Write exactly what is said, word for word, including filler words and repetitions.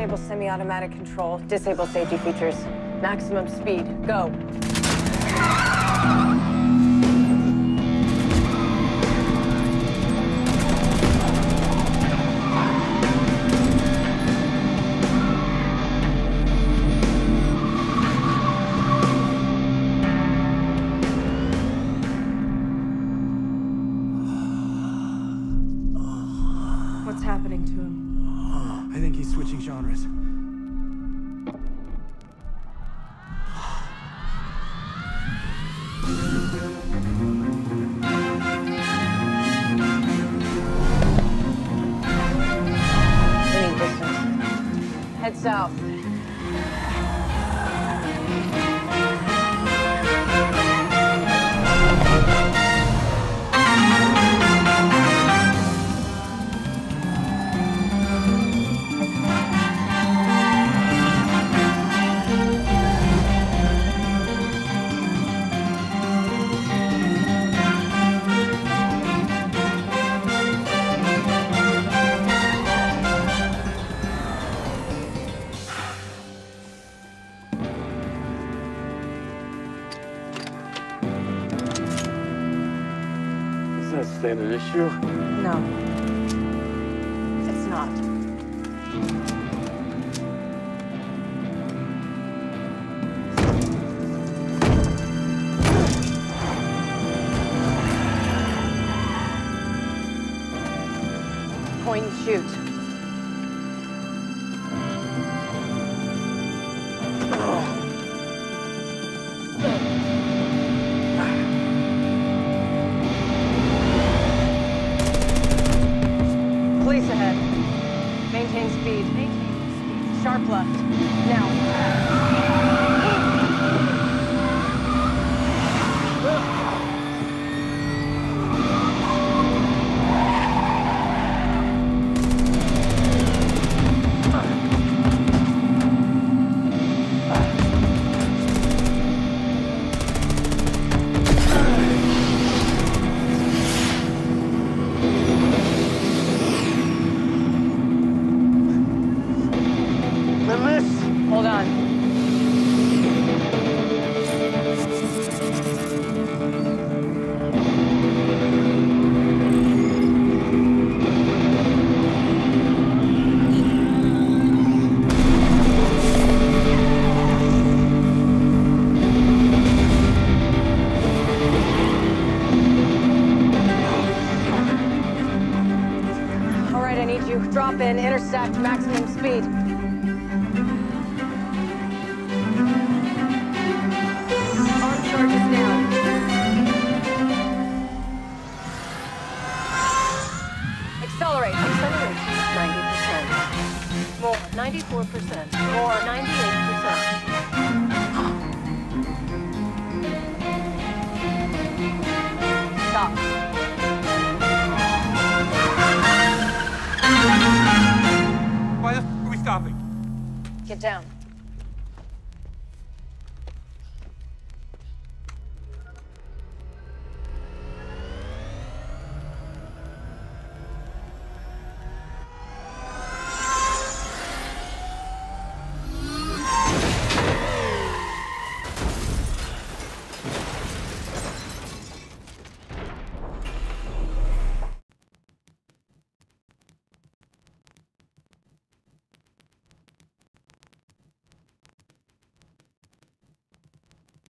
Enable semi-automatic control. Disable safety features. Maximum speed. Go. What's happening to him? I think he's switching genres. Winning distance. Head south. Is that stand an issue? No. It's not. Point and shoot. Police ahead. Maintain speed. Maintain speed. Sharp left. Now. Hold on. All right, I need you. Drop in, intersect, maximum speed. Charges now. Accelerate. Accelerate. ninety percent. More. ninety-four percent. More. ninety-eight percent. Stop. Why the f are we stopping? Get down.